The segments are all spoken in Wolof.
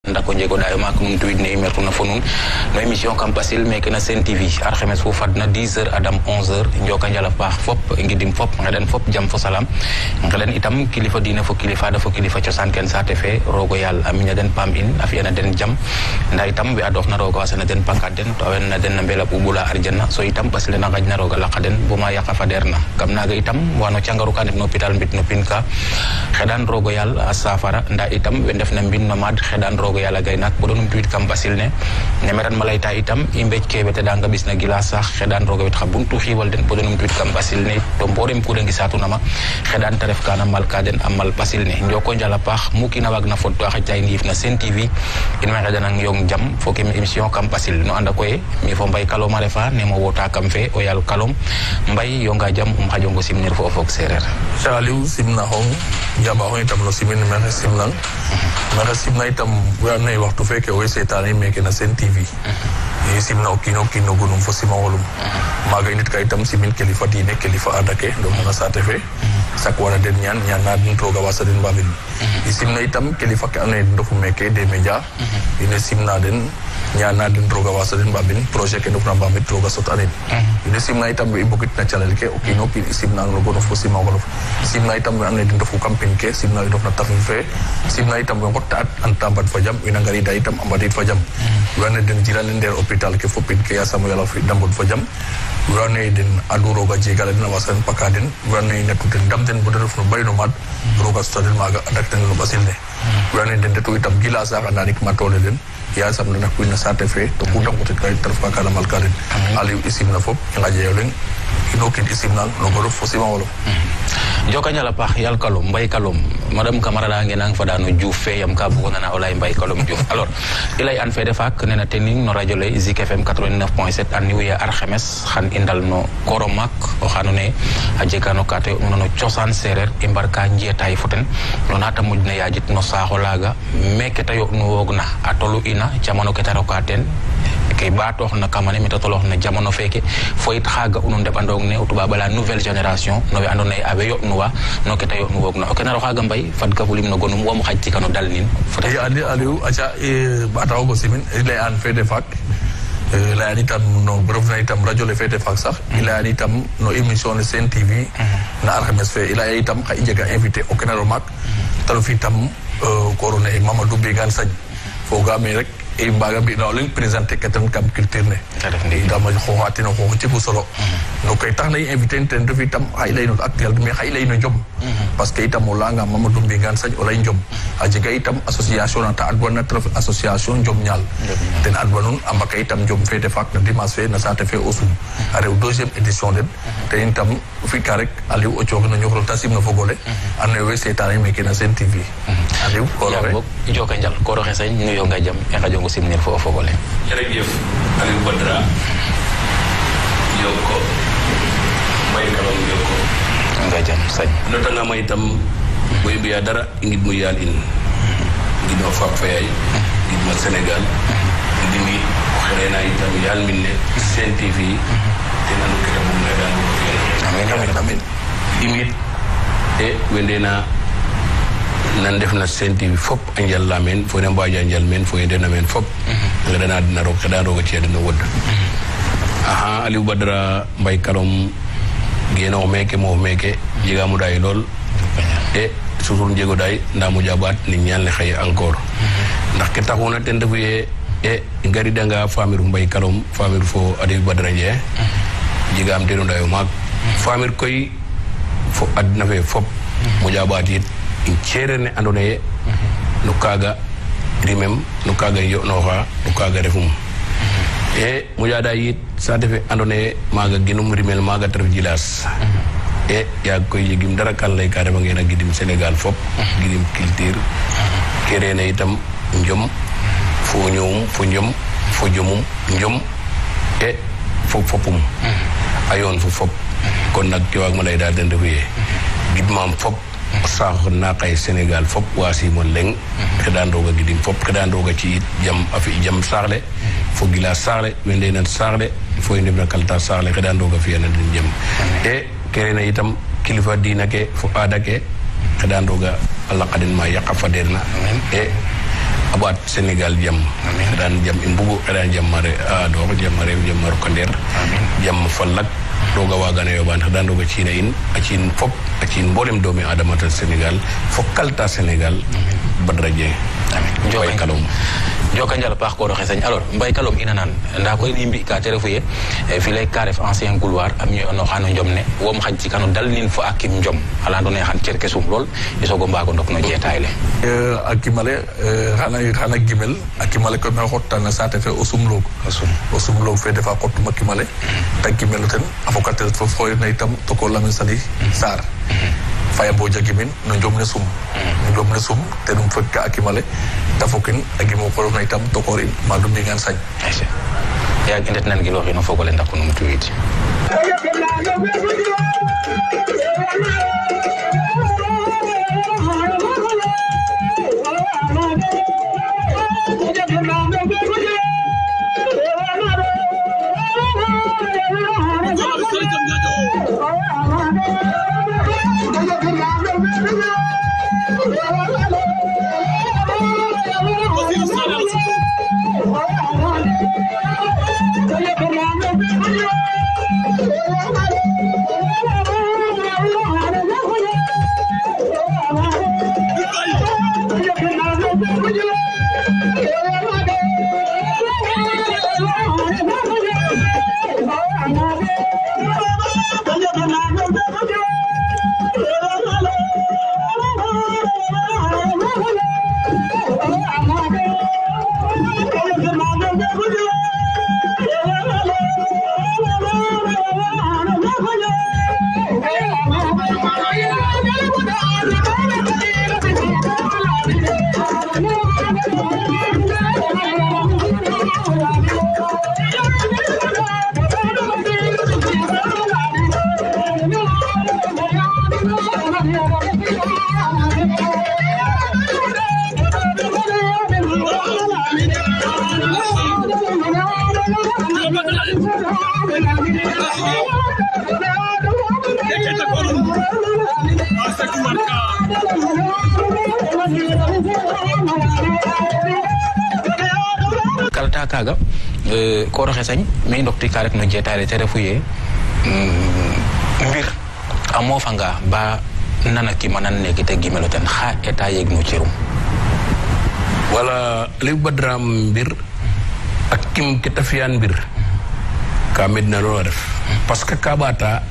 ndako njego dayo mak num tweet ne mertu na fonun no émission kam pasil mais que na Sen TV arxemes fu fadna 10h adam 11h njoka njala paax fop ngidim fop ngeden fop jam fo salam ngelen itam kilifa diine fo kilifa da fo kilifa ciosan ken saate fe rogo yal aminya den pam in afiyana den jam nda itam we adof na rogo wasana den pankaden to wen na den na mbela ubula arjana so itam pasil na gajna rogo laqaden buma yaqa faderna kam naga itam wano cangaru kan no hospital mbit no pinka xedan rogo yal safara nda itam we def na mbin mamad xedan rogo yal gay nak bodonum tweet kam basil ne nemeran malayta itam imbej kebe te danga bis na gila sax xedan rogo wit xabuntu xiwal den bodonum tweet kam basil ne to mborem ku dengi satu nama xedan taref kana mal kaden amal basil ne njoko njala pax mukina wagna fotto xajay ngif na Sen TV in ma xedan ang yong jam fo ke émission kam basil no anda koy mi fo mbay kalom refa ne mo wota kam fe o yal kalom mbay yonga jam xajongo simnir fo fok serer Saliou simna hong jaba hong itam lo simin mexe simnang mexe simna itam wane waxtu feke o setane meke na Sen TV simna okino gunum fo sima wolum maga nit ka itam simin kilifa diine kilifa adake do mona sate fe sakwana den ñaan na din toga wasa den babil simna itam kilifa ka ane ndofu meke de media ine simna den ñaan na din toga wasa den babil projet ke ndofna babil toga sot anen ine simna itam be bokit na channel ke okino simna no gonum fo sima wolum simna itam ane din ndofu campagne ke simna ndofna tafin fe simna itam ngotta antambat fajam ina ngari da itam ambadit fajam wane den jiralen der hospital ke fopin ke ya samuel fi dambot fajam wane den aduro ga jegala dina wasan pakaden wane netuten damten bodal fu bayno mat roga stadel maga adakten lo basilne wane den de to itam gila sa anani matole den ya sam na kuina sate fe to kudam ko kay tarfa kala mal kalen ali isim na fop ngaje yolen inokin isim na no goro fo sima wolo joka nyala pax yal kalom mbay kalom madame camara da ngenang fa dano diouf fe yam ka bu na olay mbay kalom diouf alors ilay an fe defak nena tening no radio le Zik FM 89.7 an niwe arxemes xan indal no koromak o xanone a jegano kate no ciosan serer embarka njetay foten no nata mujna yajit no saxo laga meke tayo no wogna atolu ina jamono ke taro katen ke bato na kamane meta tolo na jamono feke foyit xaga unu ndepandong ne utuba bala nouvelle génération no we andone abe yo nuwa no ke tayo nu wogna o kenaro xaga mbay fad ka fulim no gonum wo mo xaj ci kanu dal nin fota ya aliou acha bataw go simin ilay an fede fak la itam no brofna itam radio le fete fak sax ila itam no émission le Sen TV na arxemes fe ila itam ka injega invité o kenaro mak talo fi tam corona e Mamadou Began Sagne foga me rek e mbaga bi no len présenter katan kam culture ne dama xoxati no xoxati bu solo no kay tax nay invité ten do fi tam ay lay no actuel mais ay lay no jom parce que itam la nga Mamadou Began Sagne o lay jom a jega itam association ta adwana traf association jom ñal ten adwanon ambaka itam jom fete fak na dimanche fe na sate fe osum a rew deuxième édition den te itam fi ka rek aliou o ciog na ñoxol tasim na fogole ane we setane meke na Sen TV aliou ko rek joka njal ko roxe sañ ñu yo nga jam e xajongo simnir fo fogole jërëjëf Aliou Badara yoko may kalom yoko nga jam sañ no tanga may tam boy biya dara ngid mu yal in ngid no fak fayay ngid ma Sénégal ngid mi xerena itam yal minne Sen TV te nanu kete bu nga dan amin imit e wendena nan def na Sen TV fop a njalla men fo ne mbaja njal men fo yende na men fop nga dana dina rok xeda roga ci dina wod aha Aliou Badara mbay kalom geno meke mo meke jiga mu day lol e susul jego day nda mu jabat ni ñal ne xey encore ndax ke taxuna ten defu ye e ngari danga famiru mbay kalom famiru fo Aliou Badara je jiga am tenu dayo mak famir koy fo adna fe fop mu jabat it in cerene andone no kaga rimem no kaga yo no ha no kaga refum e mu jada yit sa defe andone maga ginum rimel maga tar jilas e ya koy yegim dara kan lay ka dama ngena gidim Sénégal fop gidim culture kerene itam njom fo ñoom fo njom fo jomum njom e fop fopum ayon fu fop kon nak ci wag ma lay dal den defuye gidmam fop sax na kay Sénégal fop wasi mo leng xedan roga gidim fop xedan roga ci jam afi jam saxle fo gila saxle wende na saxle fo indi na kalta saxle xedan roga fi na din jam e kerena itam kilifa diina ke fo ada ke xedan roga Allah qadin ma yaqa faderna e abat Sénégal jam dan jam imbugu dan jam mare do jam mare jam maro kander jam falak roga wagana yo ban dan roga cina in acin fop acin bolem domi adama ta Sénégal fokalta Sénégal badraje amin joy kalom joka njal paax ko roxe sañ alors mbay kalom ina nan nda ko ni mbi ka tere fuye fi lay carref ancien couloir am ñu no xano njom ne wom xaj ci kanu dal nin fo akim njom ala do ne xan cerke sum lol isogo mbago ndok no jetaay le akimale xana gimel akimale ko na xottana sate fe osumlog fe defa xottuma kimale tak gimel ten avocat fo foy na itam to ko lamin sali sar faya bo jagimin no jomne sum te dum fekka akimale tafokin agimo ko na itam to ko rin madum di ngan sañ ya indet nan gi lo xino fogole ndako no mutuwiti kalta kaga ko roxe sañ mais ndokti ka rek no jetaale te refuye mbir amo fanga ba nana ki manan ne kite gimelo ten xa eta yeg no cirum wala li badram mbir ak kim kita fiyan mbir ka medna lo def parce que kabata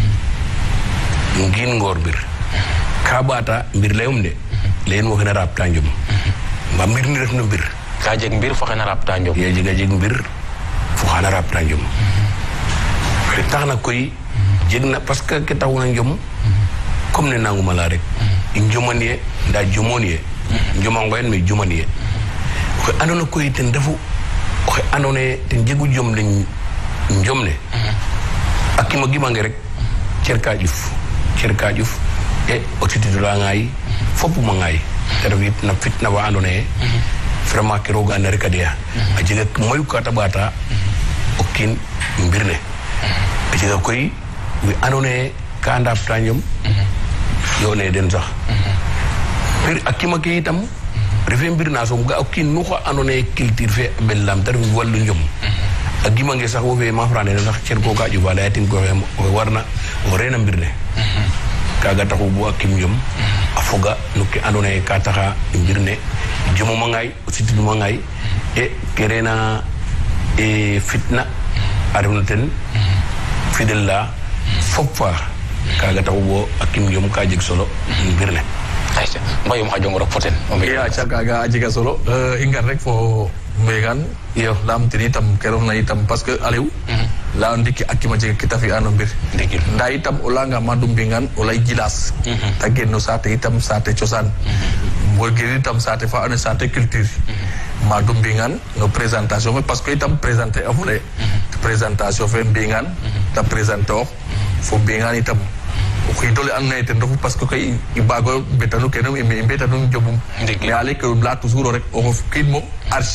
ngin ngor mbir kabata mbir lewum de leen wo gëna rap tanjum ba mbir ni def no mbir ka jeg mbir fo xena rap tanjum ye jeg mbir fo xana rap tanjum taxna koy jegna parce que ke tawuna njom comme ne nanguma la rek njomanie nda jomonie njoma ngoyen me jomonie ko andona koy ten defu ko andone ten jegu jom lañ njomne akima gimange rek cerka juf e otiti do la ngay fopu ma ngay terwi na fitna wa andone vraiment ke roga na rek dia a jega moy ko tabata okin mbirne a jega koy wi andone ka anda tanyum yone den sax bir akima ke itam refe mbir na so ga okin nu ko andone culture fe bellam tar wallu njom agima nge sax wo fe ma frane sax cer ko ga ju wala yatin ko warna o rena mbirne kaga taxu bu akim njom afoga nuke andone ka taxa mbirne jomo mangay siti du mangay e kerena e fitna arunten fidella foppa kaga taxu bo akim njom ka jeg solo mbirne ayca mbayum xa jongorok foten ya kaga ajiga solo ingar rek fo mbegan yo lam tini tam kerom na itam parce que alew la ndiki akima je kita fi ano mbir nda itam olanga madum bingan olay gilas tagenno sate itam sate ciosan mo geri itam sate fa ane sate culture madum bingan no présentation parce que itam présenter afule présentation fe bingan ta présenter fo bingan itam ko idole an nay ten parce que kay ibago betanu kenum e betanu jobum mais ale que la toujours rek o kid mo archive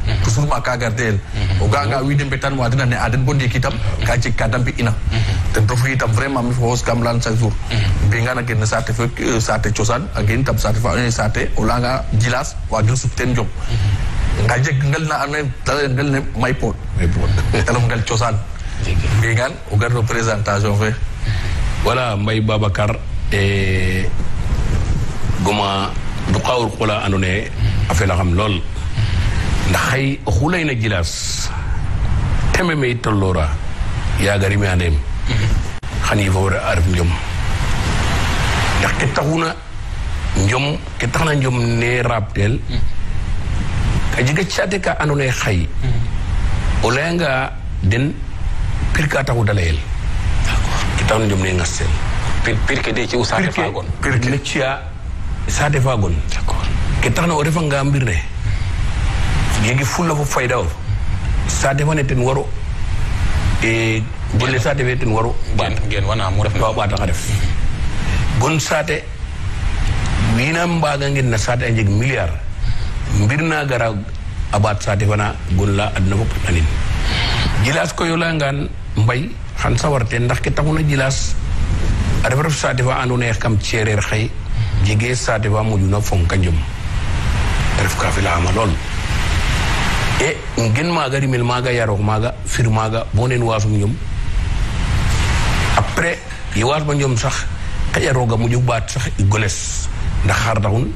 toujours ma ka gardel o ga wi dem betan wa dina ne aden bondi kitam ka ci kadam bi ina ten to fu itam vraiment mi fo kam lan chaque jour bi nga na gen sate fe sate ciosan again tam sate fa une sate o langa jilas wa gel su ten jom nga jeg ngal na amé ngal ne may pot talam ngal ciosan bi nga o gar représentation fe voilà Mbaye Babacar goma du xawul xula andone afela xam lol ndax xay xulay na jilas teme me tolora ya gari me andem xani fa wara arf njom ndax ke taxuna njom ke taxna njom ne raptel ka jiga ciate ka andone xay o lenga den pirka taxu dalayel ke taxna njom ne ngassel pirke de ci usate fagon pirke ne cia sate fagon d'accord ke taxna o refa nga mbir ne yegi fulla fo fayda o sate fane ten waro golle sate fe ten waro gen wana mu ref wa bata nga def gon sate wina mbaga ngin na sate a jeg milliard mbir na gara abat sate fana gon la adna fop anin jilas ko yola ngan mbay xan sawarte ndax ke taxuna jilas a ref sate fa andona kam cereer xay jege sate fa mujuna fonka njom ref ka fi la ama lol ngin maga rimel maga yarok maga fir maga bonen wasum ñom après yi was ba ñom sax ka yaroga mu ju baat sax goles ndax xar taxun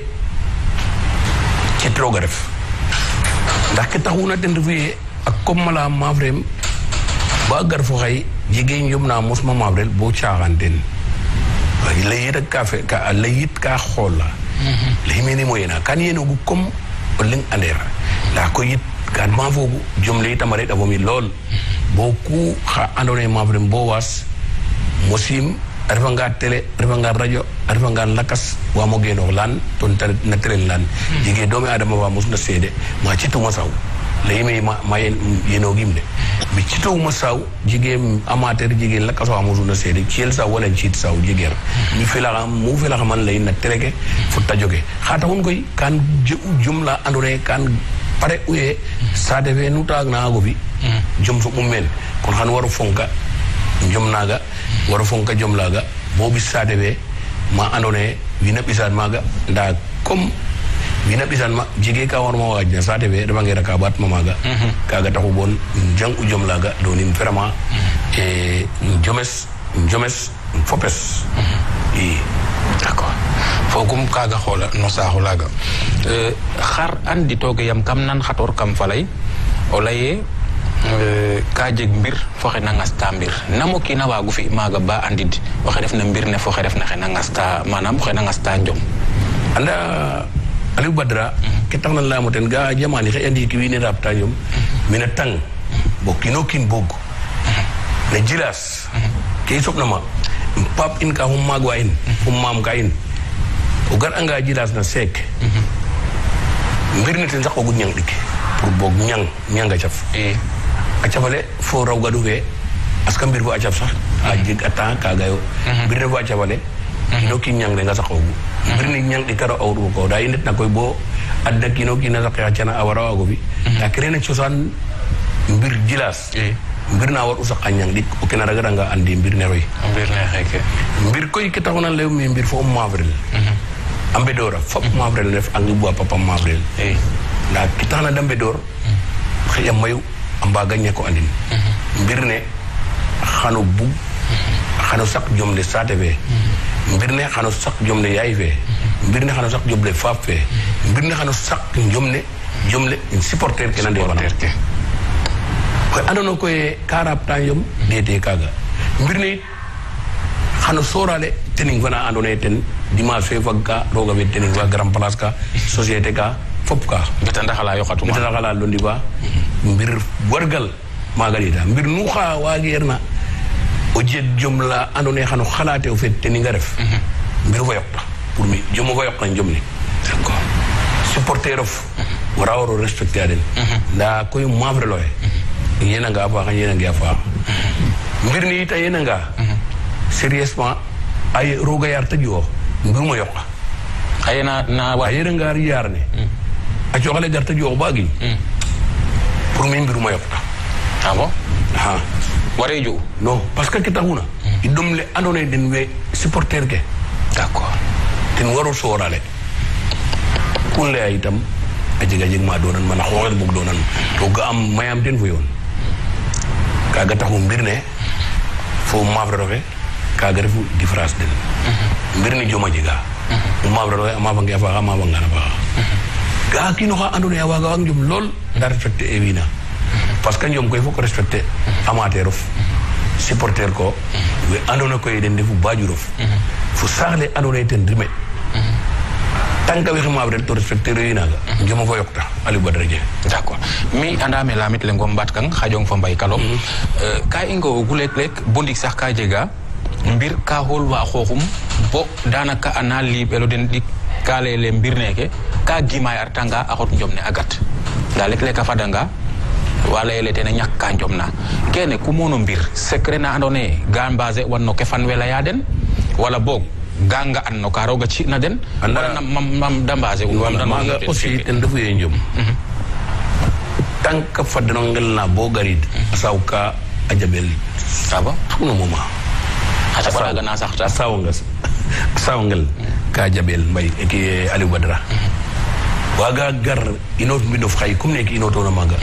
ci troga def ndax ke taxuna den refu ak comme mala mavrem ba gar fo xay jigéen ñom na mosma mavrel bo caaxanten layit ka fe ka layit ka xola lay meni moyena kan yeno gu comme ling andera la ko yit kan ma fogu jomle tamare da bomi lol boku xa andone ma vrem bo was mosim arfanga tele arfanga radio arfanga lakas wa mo geno lan ton tar na tele lan jige domi adama wa musna sede ma citu ma saw lay ma yeno gimde mi citu ma saw jige amateur jige lakas wa musna sede ciel sa wala cit saw jiger mi fela mu fela man lay na teleke futta joge xata won koy kan jumla andone kan pare uye sade fe nuta na go bi jom so mumel kon han waru fonka jom naga waru fonka jom laga bo bi sade be ma andone wina bisan maga nda comme wina bisan ma jige ka war ma wajna sade be dama ngi raka bat ma maga kaga taxu bon jang u jom laga donin vraiment jomes fopes d'accord fogum kaga xola no saxu laga xar andi toge yam kam nan xator kam falay o laye ka jeg mbir foxe na ngasta mbir namo kina wagu fi maga ba andid waxe def na mbir ne foxe def na xena ngasta manam xe na ngasta njom anda Aliou Badra ke taxna la mo ten ga jamani xe andi ki wi ne rapta ñom mina tang bo kino kin bog ne jilas ke sopna ma pap in ka hum magwa in hum mam ka in o gar anga jilas na sek mbir ne ten sax ko ñang dik pour bog ñanga caf a cafale fo raw gadu fe aska mbir fo a caf sax a jeg a temps kaga yo mbir ne fo a cafale kino ki ñang le nga sax ogu mbir ne ñang di karo awru ko da yinit na koy bo adda kino ki na sax ya cana a wara wago fi da krene ciosan mbir jilas mbir na war usax a ñang dik o kena raga nga andi mbir ne roy mbir ne xeke mbir koy ke taxuna lew mi mbir fo mavrel ambe dora fop mavrel def angi bo papa mavrel nda ki taxna dambe dor xey mayu amba gagné ko andin mbir ne xano bu xano sak jomle sate be mbir ne xano sak jomle yaay fe mbir ne xano sak jomle fap fe mbir ne xano sak jomle supporter ke nande wana ko andono ko e karab ta yom dete kaga mbir ne xano sorale tening wana andone ten dimanche fagga roga be tening wa grand place ka société ka fop ka betanda xala yo xatuma betanda xala londi ba mbir wargal magalita mbir nu xa wagerna o jeg jomla andone xano xalaate o fet ni nga def mbir fo yokta pour mi jomo fo yokta jomni d'accord supporter of wara waro respecter den nda koy mavre loy yena nga fa yena nga fa mbir ni ta yena nga sérieusement ay roga yar tajo mbir mo yokka ayena na wa ayena nga yar ne a joxale garta jox baagi pour min mbiruma yokta ah bon ha waree ju non parce que kitahuna idom le andone den we supporter ke d'accord ten waro sorale kulle ay itam a jega jeg ma donan mana xoxel bug donan to ga am mayam ten fu yoon kaga taxu mbir ne fo mavre rofe kaga refu différence den mbir ne joma jega mavre rofe ama fa nge fa ama fa ngana fa ga kino xa andone ya waga wang jom lol da respecter evina parce que ñom koy foko respecter amateur of supporter ko we andona koy den defu bajurof fu saxle andone ten rime tanka we xama to respecter evina ga joma fo yokta ali badra je d'accord mi andame lamit le ngom bat kang xajong fa mbay kalom ka ingo gulek lek bondik sax ka jega mbir ka hol wa xoxum bo danaka ana libelo den dik kale le mbir neke ka gima yar tanga axot njom ne agat da lek lek fadanga wala ele tene ñakka njom na kene ku mono mbir secret na andone ga basé wanno ke fan wela ya den wala bog ganga anno ka roga ci na den wala mam da basé wala maga aussi ten defu ye njom tanka fadno ngel na bo garid asawka ajabel aba tuno moma ata ko ga na saxta sawngel ka jabel mbay ki Ali Badra waga gar inot mbidof xay kum nek inoto na maga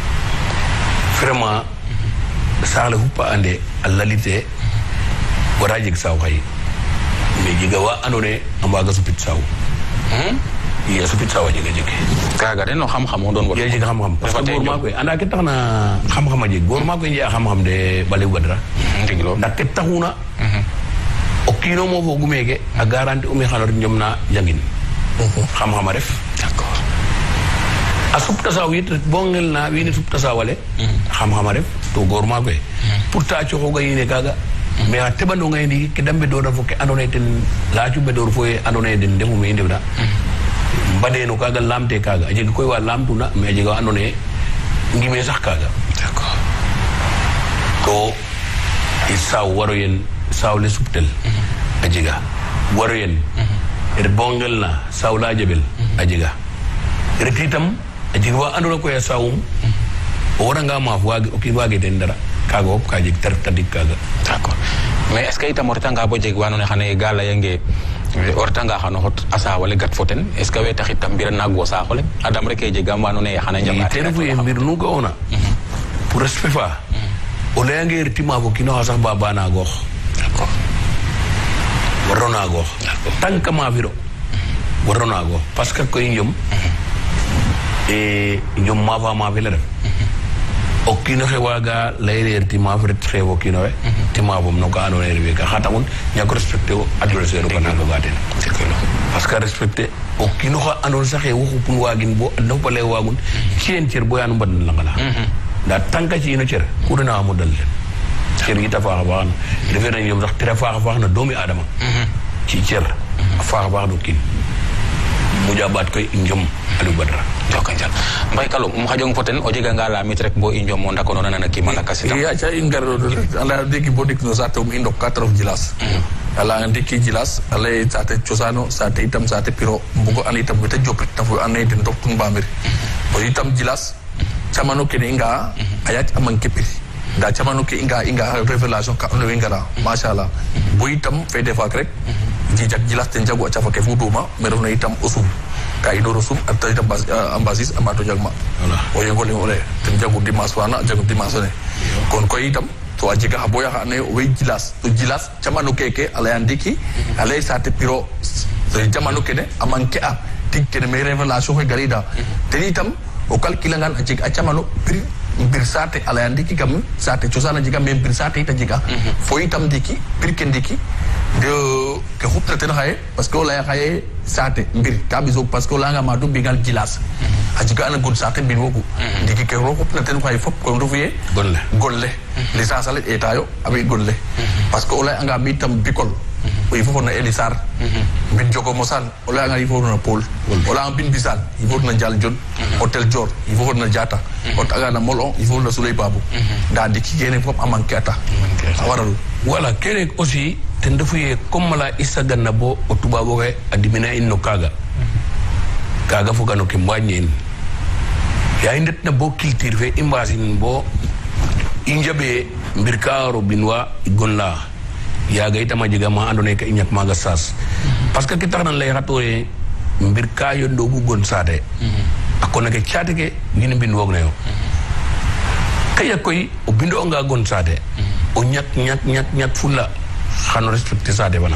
vraiment sala hupa ande allalite wara jeg saw xay mais jiga wa andone ambaga supit saw iya supit saw jiga jege kaga den no xam-xam mo don wala jiga xam-xam parce que gor ma koy anda ke taxna xam-xam je gor ma koy xam-xam de Ali Badra ndiglo ndax ke taxuna o kino mo fo gumeke a garanti umi xalor ñom na jangin xam-xam ref d'accord a supta saw yit bo ngel na wini supta sawale xam-xam ref to gor ma koy pourtant ci xoga yine kaga mais a tebando ngay ni ke dambe do da fo ke andone ten la ci be do fo andone den defu me indi da mbade no kaga lamte kaga a jega koy wa lamtu na mais a jega andone ngime sax kaga d'accord to isaw waro yen sawle subtel ajiga waro yen bongel na sawla jabel ajiga retitam ajiga wa andona ko ya sawum o waranga ma waage o ki waage den dara kaga op kaji tar tadik kaga d'accord mais est ce que itam ortanga bo jeg wanone xane gala yange ortanga xano hot asa wala gat foten est ce que we taxit tam mbir na go sa xole adam rek e jegam wanone xana njamate terefu e mbir nu ga ona pour respect fa o leyange retima bo kino sax baba na gox d'accord warona gox tanka ma viro warona gox parce que koy ñom ñom ma va ma vela def o kino xewaga layrer ti ma fret xewo kino we ti ma bom no ka ano nerve ka xatamun ña ko respecté o adversaire ko na ko gaten parce que respecté o kino xa ano saxe waxu pun wagin bo no pale wagun cien cer bo yanu mbad la ngala da tanka ci ino cer ku dina mo dal cer yi ta faax baax na defé nañ ñom sax tere faax na doomi adama ci cer faax baax do kin mu jabat koy njom Ali Badra jokanjal mbay kalo mu xajong foten o jega nga la mit rek bo i njom mo ndako nona na ki mala kasita ya cha ingar ala deki bodik no sate um indo 4 of jilas ala ndiki jilas ala sate ciosano sate itam sate piro bugo an itam beta jopit tafu an den doktun bamir bo itam jilas chamano ke inga ayat amang kepiri da chamano ke inga revelation ka no ingara mashallah bo itam fede fak rek jijak jilas ten jago acha fa ke futuma mero na itam usum ka ido rusum atau itam ambasis amato jagma wala o yengol ole ten jago dimas wana jago dimas ne kon ko itam to ajiga haboya hane we jilas to jilas chamano keke ala andiki ala sate piro so jamano kene amanke a tikkene me revelation ko garida ten itam o kalkilangan ajiga chamano bir sate ala andiki kam sate chosana jiga me bir sate ita jiga fo itam diki bir kendiki de ke hupna ten haye parce que la haye sate mbir kabiso parce que la nga ma do bigal jilas ajiga ana gon sate bin woku diki ke ro hupna ten haye fop ko ndofuye golle licence ale eta yo abi golle parce que ola nga mi tam bikol il faut na elisar bin jogo mosal ola nga il faut na pol ola bin bisal il faut na jal jon hotel jor il faut na jata ot aga na molon il faut na sulay babu da diki gene fop amanke ata waral wala kene aussi ten defuye comme la isaganna bo o tubabo ke adimina inno kaga fo kanu ke mbagne ya indet na bo culture fe imbasin bo injabe mbir kaaro binwa gonla ya ga itama jiga ma andone ka inyak maga sas parce que kita nan lay ratore mbir ka yondo gu gon sate akona ke chate ke ngin bin wog na yo kaya koy o bindo nga gon sate o ñak fulla xano respecté sate bana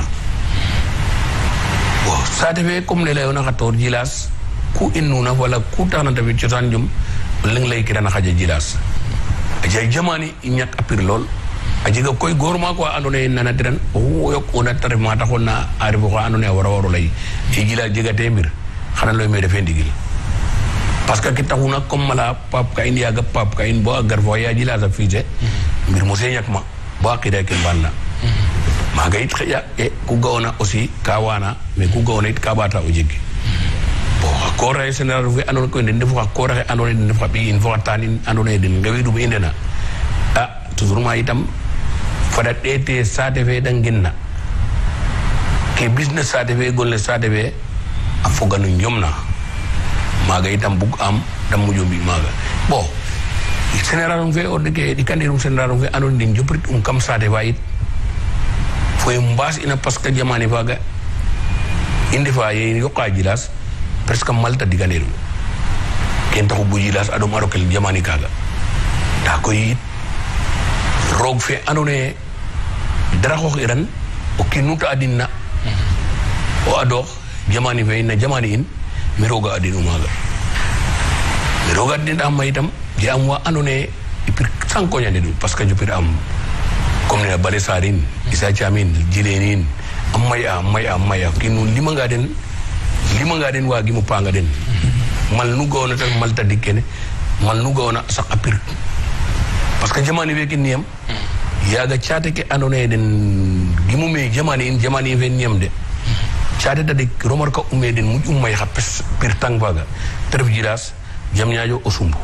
bo sate fe comme le lay na xator jilas ku innuna wala ku tana tabi ciosan jum ling lay kirana xaja jilas ajay jamani ñak apir lol ajiga koy gorma ko andone nana diran o yok ona tar ma taxona aribo ko andone wara lay ci jila jiga temir xana loy me defé ndigil parce que kita huna comme mala pap ka india ga pap ka in bo agar voya jila sa fije mbir mo señak ma bo akida ken banna maga it xya e ku gawna aussi kawana mais ku gawna it kabata o jiggi bo ko ray senar fu andone ko ndef ko ray andone ndef bi in fo tanin andone den ngawi du be indena toujours ma itam fada dete sade fe danginna ke business sade fe golle sade fe afoganu ñomna maga itam bug am dam mujumbi maga bo général fe o deke di kandirum général fe anon din joprit kam sade wayit foy mbas ina parce que jamani faga indi fa ye yoqa jilas presque malta di kandirum ken taxu bu jilas ado marokel jamani kaga da koy rog fe andone dara xoox iran o kinuta adina o ado jamani fe na jamani in mi roga adinu maga mi roga adin am itam je am wa andone ipir sanko nyande du parce que jupir am comme ne bale sarin isa chamin jilenin amaya kinu lima nga den wa gi mu panga den mal nu gona tan mal tadikene mal nu gona sak apir parce que jamani be kiniyam yaga chate ke andone den gimu me jamani fe niyam de chate da de romar ka umme den mu ummay xapes pir tang vaga terf jilas jam ñaajo osumbu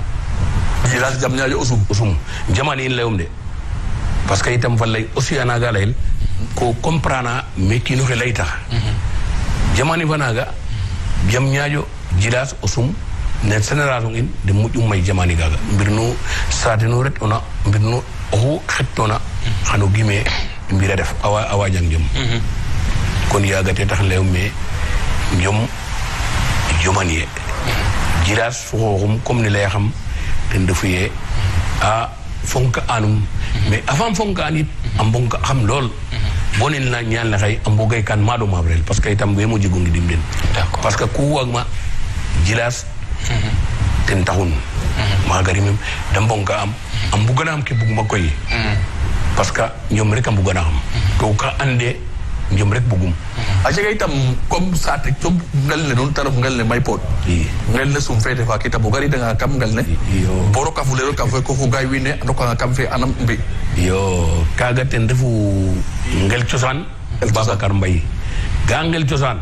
jamani in lewum de parce que itam fa lay aussi anaga layel ko comprana me kino ke lay tax jamani fanaga jam ñaajo jilas osum ne génération in de mujum may jamani gaga mbirnu satinu ret ona mbirnu o xetona xano gime mbira def awa jang jom kon yaga te tax lew me njom jomani jilas foxum comme ni lay xam ten defuye a fonka anum mais avant fonka anit am bonka xam lol bonin la ñaan la xay am bogay kan mado mabrel parce que itam be mo jigu ngi dim den parce que ku wagma jilas ten taxun magari mem dam bonka am bugana am ke buguma koy parce que ñom rek am bugana am to ka ande ñom rek bugum a jega itam comme sate cob ngal ne non taraf ngal ne may pot ngal ne sum fete fa kita bugari da kam ngal ne boro ka fulero ka fe ko gay wine andoko kam fe anam mbi yo kaga ten defu ngel ciosan Babacar Mbaye ga ngel ciosan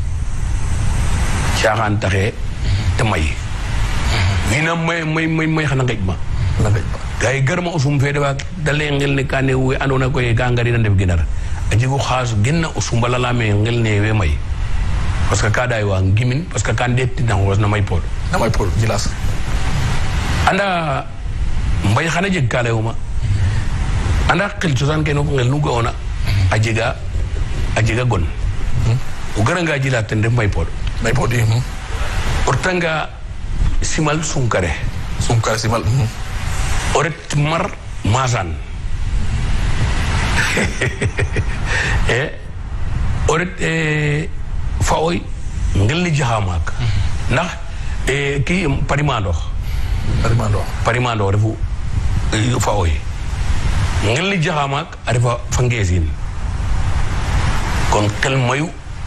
caaxaan taxe te may wina may xana ngej ma gay garma usum fe dewa dale ngel ne kane we andona koy ga ngari na def ginar ajigo khas genna usum bala la me ngel ne we may parce que ka day wa ngimin parce que kan detti na was na may pol jilas anda mbay xana jeg kalewuma anda xel ciosan ke no ngel nu gona ajiga gon o garanga jila tende may pod yi ortanga simal sunkare simal oret mar masan oret faoy ngel ni jahamak ndax ki parimando refu faoy ngel ni jahamak refa fangesin kon kel mayu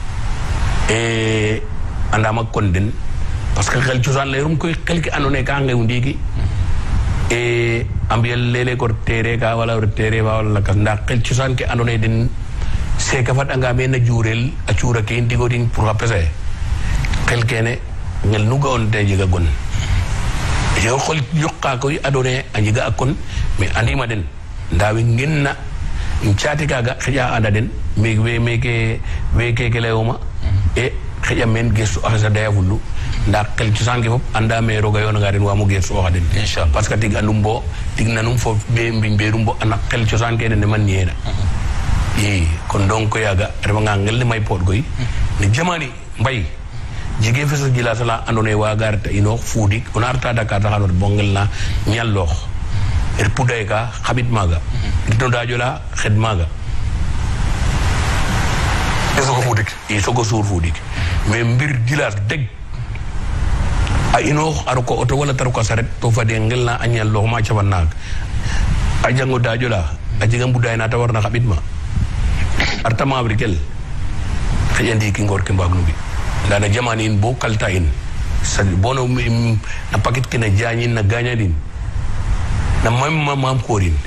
andama konden parce que xel ciosan lay rum koy xel ki andone ka ngay ndigi ambiyel lele ko tere ka wala tere wala ka ndax xel ciosan ki andone den se ka fat nga be na jurel a ciura ke ndigo din pour apese xel kene ngel nu gon te jiga gon yo xol yokka ko adone a jiga akon mais andima den ndawi ngenna ciati kaga xija anda den me ke lewuma e xija men gestu axesa daya fulu nda kel cosaan ke fop anda me roga yoona nga den wa mo geer so xaden inshallah parce que tig andum bo tig nanum fo be mbiñ beerum bo ana kel cosaan ke ne man yeena kon donc yaga refa nga ngel may pot goy ni jamani mbay jige fesa gila sala andone wa garta ino fudik on arta Dakar ta xanot bongel na ñallox er puday ka xabit maga to dajola xed maga soko suur fudik mais mbir gilas deg a ino arko auto wala tar ko saret to fa de ngel na ñallox ma ci wanag a jango dajola a jigam buday na ta warna xabit ma artama abrikel xeyandi ki ngor ke mbagnu bi dana jamani in bo kalta in sa bono na paket ke na jañin na gañadin na mam korin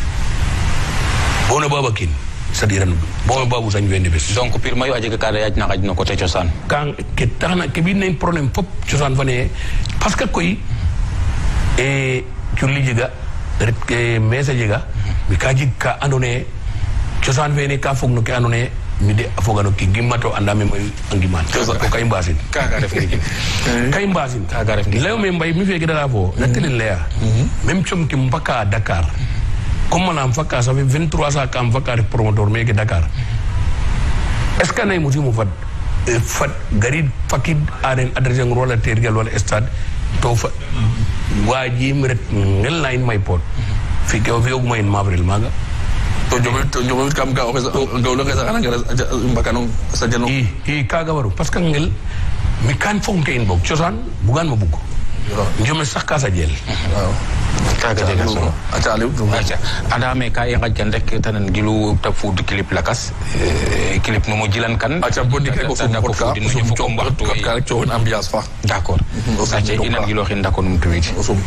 bono babakin sadiran bono babu sañ wende bes donc pir mayo aje ka da yaj na xajno côté ciosan kan ke taxna ke bi nañ problème fop ciosan fane parce que koy e julli jiga ret ke message jiga bi ka jig ka andone ciosan fene ka fogno ke andone mi de afogano ki gimmato andame moy angiman ko kay mbasin kaga def ni kay mbasin kaga def ni lew me mbay mi feki dara fo na telen leya même chom ki mbaka Dakar comme manam fakka ça fait 23 ans kam fakka promoteur me ke Dakar est ce que nay muti mu fat garid fakid aren adresse ngrola tergal wala stade to fa waji mi ret ngel line may pot fi ko fi oguma en mavril maga to jomit kam ga ngawlo ngesa ana ngara mbakano sa jano kaga waru parce que ngel mi kan fonke in bok ciosan bugan ma bugg njome sax ka sa jel waaw kaga de so acha ali acha adame ka e ngajjan rek tanan gilu ta food clip lakas clip no mo jilan kan acha bonni ko fu podcast sum chom ka rek chon ambiance fa d'accord acha inan gilo xin dako num tuwiti sum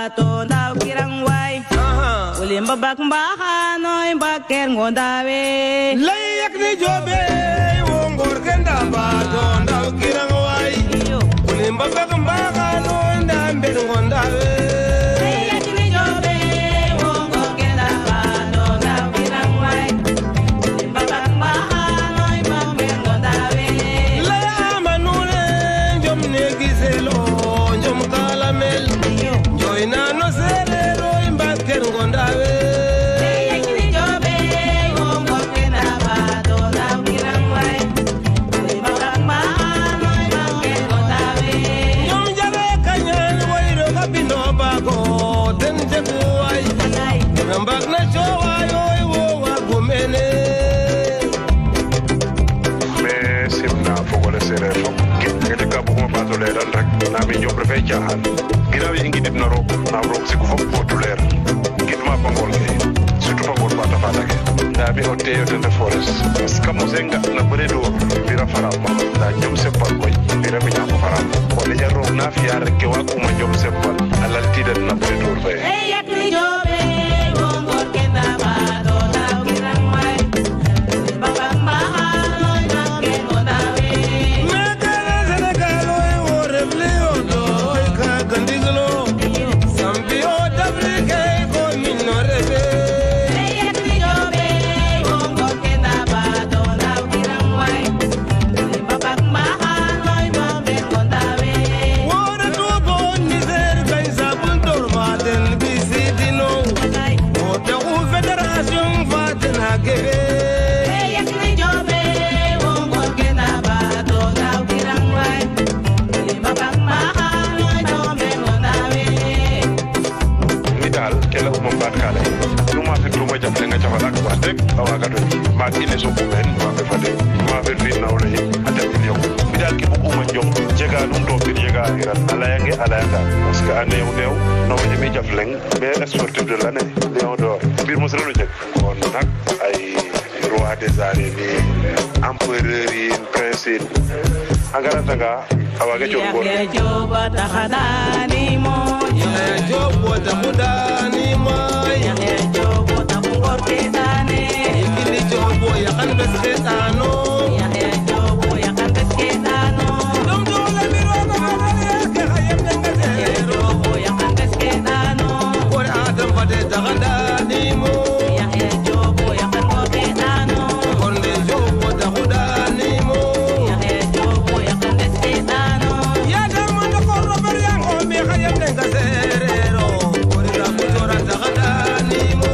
bato ndaw kirang way ulimba bak mbahanoy baker ngondawe layak ni jobe wongor kenda bato ndaw kirang way ulimba bak mbahanoy ndambe ngondawe layak ni jobe wongor kenda bato ndaw kirang way ulimba bak mbahanoy baker ngondawe laya manule jom ne giselo jom kalamel joy nano serero imbaker ngondawe Rambak na chowa yoy wo wa gumene me simna fogole sere fo ngede ka bu ma bato leral rek na mi ñom refay jaxal ginaaw yi ngi dib na rok na rok ci ko fop potu leer gidma bangol ke surtout bangol ba tafa take da bi hote yo de forest parce que mo senga na bare do bira faram da ñom sepal koy bira mi ñako faram ko le jaro na fi yar ke wa ko ma ñom sepal alal tidat na bare do fay ine so ko men ma be fade ma be fi nawle ata million bidal ki bu ma jom jega dum to bi jega ira ala yange parce que ane new no ma jemi jafleng be sportif de l'année Lion d'or bir mo selu jek kon nak ay roi des arènes ni empereur yi prince angara tanga awaga jogor ya joba takhadani mo ya jobo takhadani mo ya jobo takhor kedane jobo ya kan besketano ya jobo ya kan besketano dum do la miro na ya ke hayam ngade jobo ya kan besketano ko adam bade dagada nimo ya jobo ya kan besketano konde jobo dagada nimo ya jobo ya kan besketano ya dama do ko rober yang o mi hayam ngade rero ko ra ko tora dagada nimo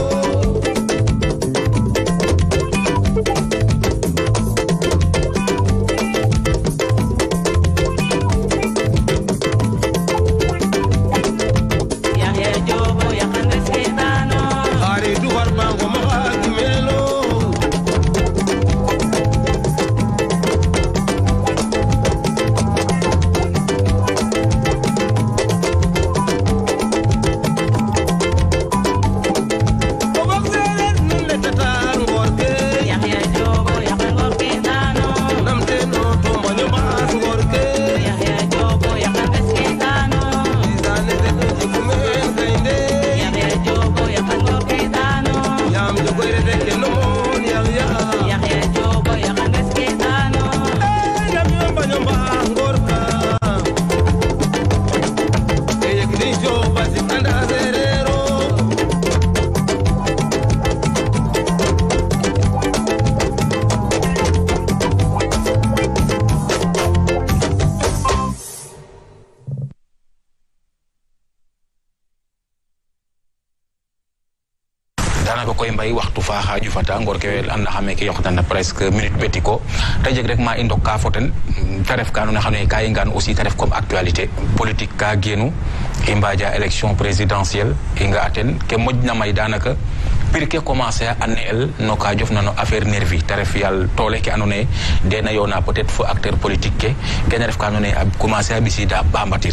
haju fata ngor ke anda xame ke yoxtana presque minute betiko tay jeg rek ma indok ka foten taref kanu ne xane kay ngan aussi taref comme actualité politique ka genu imbaja élection présidentielle inga aten ke modna may danaka pir ke commencer à anel no ka jof nano affaire nervi taref yal tole ke anone de na yona peut-être fo acteur politique ke ken ref kanu ne commencer à bisida bambatir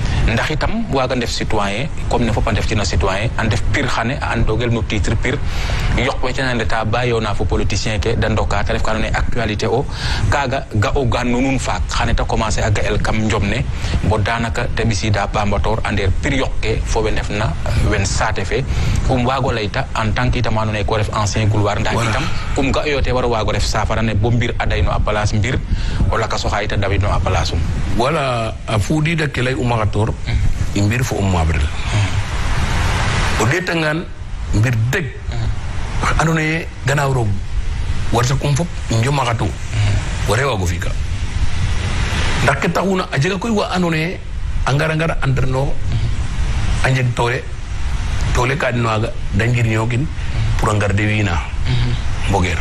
ndax itam waaga ndef citoyen comme ne fop a ndef tina citoyen a ndef pir xane a andogel no titre pir yoq we tena ndeta ba yoona fo politicien ke da ndoka te ref ka andoona yee actualité o kaaga ga'oga no nuun faak xane ta commencer a ga'el kam njom ne bo daanaka te ɓisiida Bambator a ndeer pir yoq ke fo we ndefna wen saate fe waago layta en tant que itam andoona yee ko ref ancien gloire ndaa itam ga'yo te war a waago ref saafara ne bo mbir a dayno a place mbir o lakas oxa yit a dawidno a place um wala a fuudiida ke lay umaxatoor i mbir fo mabrel o ɗeetangaan mbir deg andoona yee gannaaw roog warta kum fop njomaxatu ware waago fi'ka ndax ke taxuna a jega koy wa andoona yee a ngara entraîneur a njeg toole ka den waaga da njirñookin pour a ngar de wiina mbogeer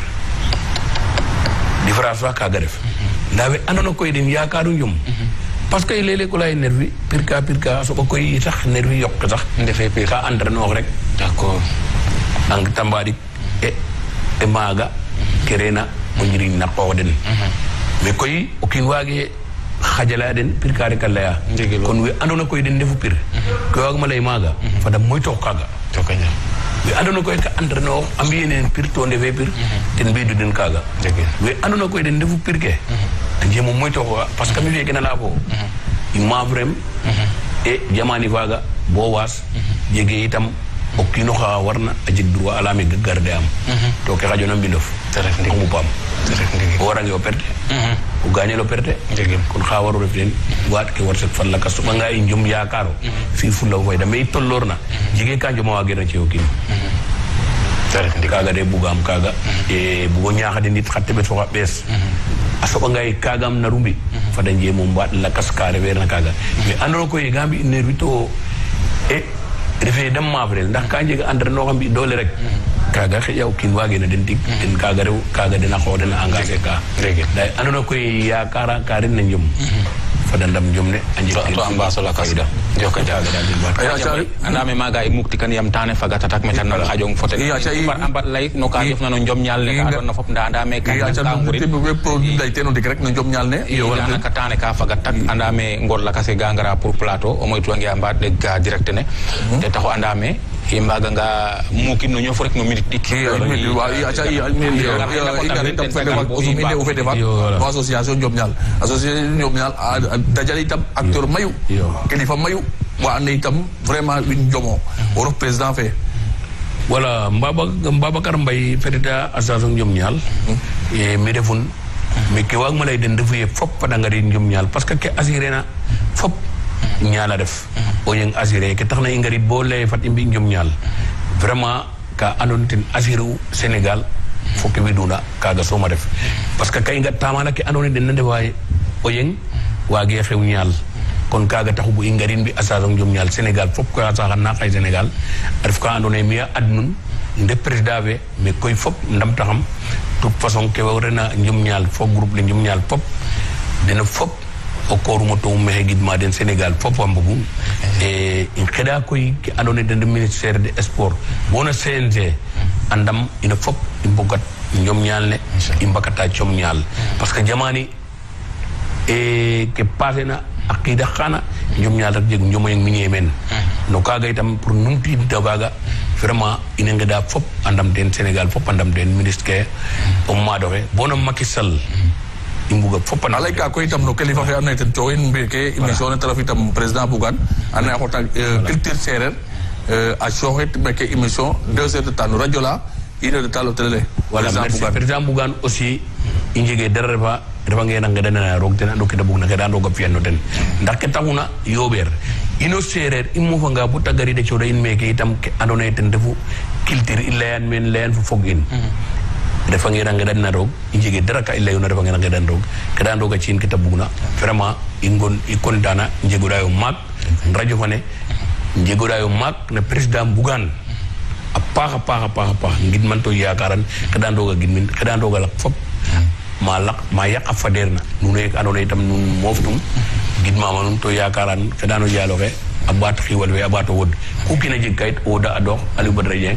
différence fa kaaga ref ndaa we andoona koy den yaakaaru njom parce que léeg-léeg ko lay nervi pirka a soɓa koy sax nervi yoq sax ndefee pir ka entraîneur rek d'accord ang tambaɗik e maaga ke reena o njiriñ na qoox den mais koy o kiin waage xajala den pir ka rek a leya kon we andoona koy den ndefu pir ke waagma lay maaga fada moytoox kaaga we andoona koy ka entraîneur a mbi'e neen pir to ndefee pir ten mbiidu den kaaga we andoona koy den ndefu pir ke a njeemo moytooxa parce que mi feeke na laya fo i maafrem e jamani faaga bo waas jege itam o kiino xa warna a jeg droit a laame garde am to ke xajona mbindof a ngupaam o warange o perte o gañel o perte kon xa waru ref teen waat ke war sek fa lakas soɓanga i njom yaakaro fi fula o fayda mais i tolloor na jege ka njoma wageena ci o kiin kaaga de bugaam kaaga e bugo ñaaxade nit xa teɓet fo xa ɓees a soɓanga ye kaagam naru mbi fada njeemo mbaat lakas ka refeer na kaaga mais andoona koy ga mbi nervi to refee dam maafrel ndax ka njega entraîneur xa mbi doole rek kaaga xëƴa o kiin waageena den tig den kaaga rew kaaga den a xoox den a engagé ka ndaa andoona koy yaakaara ka ren na njom fada ndam njom ne a njeg to a mbaaso lakas joka andaame maaga i muktikan yam taane faga tatak metan na xajong fo ten par ambat lay no ka jofna no njom ñaal ne ka andoona fop ndaa andaame ka lay teen o ndik rek no njom ñaal ne daanaka taane ka faga tak andaame ngor lakas e ga ngara pour plateau o moytuwange a mbaat ɗeg ga direct ne te taxu andaame i mbaga nga mukin no ñof rek no minute ɗik o fede fat no association Njom Ñaal association Njom Ñaal a dajale itam acteur mayu kilifa mayu wa ande itam vraiment win njomo o ref président fe voilà Mbabacar Mbaye fedeta association Njom Ñaal mi refun mais ke waagma lay den refu ye fop fada ngari Njom Ñaal parce que ke assuré na fop ñaala def o yeng assuré ke taxna i ngarit bo lay fat i mbi Njom Ñaal vraiment ka andoona ten assuré u Sénégal fo ke widuna kaaga sooma def parce que kay nga tamana ke andoona den na ndefa o yeng waage xew ñaal kon kaaga taxu bo i ngarin mbi association Njom Ñaal Sénégal fop koy a saxan na xay Sénégal a ref ka andoona yee mi'a adnun nde président fe mais koy fop ndam taxam toute façon ke warena Njom Ñaal fo groupe le Njom Ñaal fop dena fop o kooruma to mexe gidma den Sénégal fop a mbogu e in xeɗa koy ke andoona yee den ministère des sports bona CNG a ndam ina fop i mbogat Njom Ñaal ne i mbakata Com Ñaal parce que jamani ke passé na a qiida xaana Njom Ñaal rek jegu njomoyeng miñe men no kaaga itam pour numtiidta kaaga vraiment ina ngeɗa fop a ndam ten Sénégal fop a ndam ten ministre ke o maado xe bona Macky Sall i mbuga fop a layka koy itam no kilifa fe andoona yee ten cooxin mbi ke émission ne te ref itam président Bougane andoona yee a xota culture seereer a cooxit meke émission 2 heures de temps no radio la 1 heure de temps no télé voilà merci président Bougane aussi i njege dara refange na ngeɗanana roog ten ando ke da bugna xeɗa roog a fiyan no ten ndax ke taxuna yooɓeer ino seereer i mofanga bo ta garida cooɗa in meke itam ke andoona yee ten refu culture i leyan men leyan fo fog in refange na ngeɗanna roog i njege dara ka i leyuna refange na ngeɗan roog xeɗan roog a ciin ke ta bugna vraiment i contana njegoɗayo maak radio fane njegoɗayo maak no président Bougane a paax a paax ngidman to yakaran xeɗan roog a gidmin xeɗan roog a laq fop ma yaq a fadeer na nuno yek andoona yee itam nun mooftum gidmama nuun to yakaran xeɗano yaaloxe a ɓaat xiiwal fe a ɓaato wod ku kiina jeg kayit o woda a doox Aliou Badara Dieng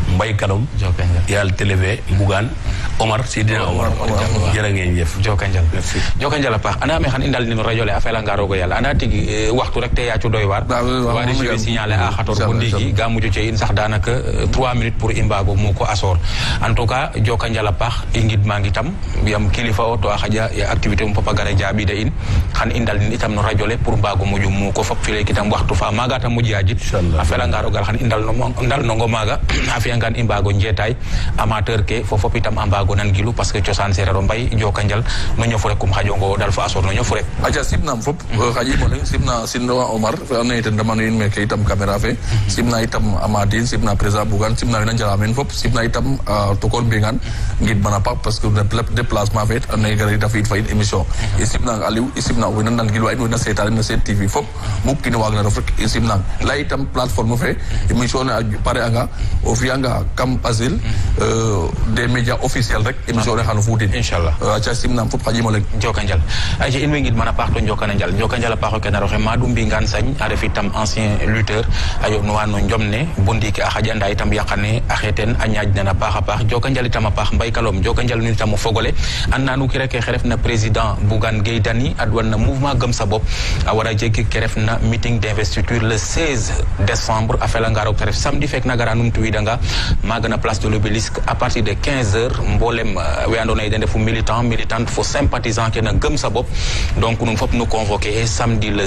Mbay Kalom yàlla télévé Bougane Omar Sidina Omar jërë ngeen jëf jokanjal jokanjal a paax anda me xan i ndal nin radio le a fela nga rogo yàlla anda tigi waxtu rek te yaacu doy waar wa région signalé a xator bo ndiigi ga mujo ce in sax daanaka 3 minutes pour i mbaago mu ko asoor en tout cas jokanjal a paax i ngid maa ngi tam yam kilifa o to a xaja activité um fop a gara jaaɓida in xan i ndal nin itam no radio le pour mbaago muju mu ko fop file kitam waxtu fa maaga ta muj yaajit a fela nga rogal xan i ndal nongo maaga a fiyangaan i mbaago njeetaay amateur ke fo fop itam a mbaago nan gilu parce que cosaan sereer o mbay jokanjal no ñofu rek kum xajongo dal fa asoor no ñofu rek aja simnam fop xajimo leŋ simna sinnowa Omar fe andoona yee ten damanu in meeke itam caméra fe simna itam Amadine simna président Bougane simna wena njala meen fop simna itam tokor Mbengaan ngid mana paax parce que déplacement fe andoona yee gara i dafid fa in émission i simnang Aliou i simna wena nan gilwa in wena seetaan na Sen TV fop mu kiin waag na ref rek i simnang lay itam plateforme fe émission ne a pare anga o fiyanga kam asile des médias officiels rek émission ne xano fuutin inchallah aca simnam fop xajimo leŋ jokanjal aja in way ngid mana paax to njokanjal a paax o kene roxe Madou Mbingane Sagne a ref itam ancien lutteur a yoɓnuwa no njom ne bo ndiiki a xaƴanda itam yaqane a xeeten a ñaaƴ nen a paax jokanjal itam a paax Mbay Kalom jokanjal nun itam o fogole an nanu ki rek ke refna président Bougane Gueye Dany adwan na mouvement Gëm sa bopp a wara jeg ke refna meeting d'investiture le 16 décembre a felanga roog te ref samedi fek na gara numtuwiidanga maaga na place de l'Obélisque à partir de 15 heures mboolem we andoona yee den ndefu militante fo sympathisant ke na Gëm sa bopp donc nun fop nu convoqué samedi le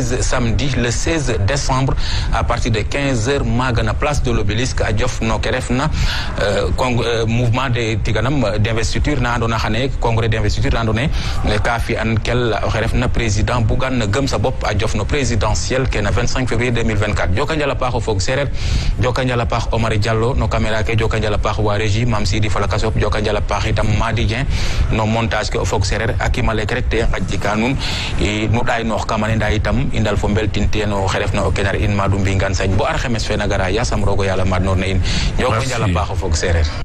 16 décembre à partir de 15 heures maaga na place de l'Obélisque a jof no ke refna mouvement de tiganam d'investiture na andoona xane congrès d'investiture na andoona yee ka fi'an kel oxe refna président Bougane na Gëm sa bopp a jof no présidentiel ke na 25 février 2024 jokanjal a paax o fog seereer jokanjal a paax Omar Diallo no caméra ke jokanjal a paax wa régie Mam Sidi Falaka Sop jokanjal a paax itam Madi Dieng no montage ke o fog seereer a kimalek rek te ngaƴtika nuun nu ɗaay noox kamane nda itam i ndal fo mbeltin te no xe refna o kenar in Madou Mbingane Sagne bo ar xemes fe na gara yasam roogo yàlla maad noor na in jokonjal a paax o fog seereer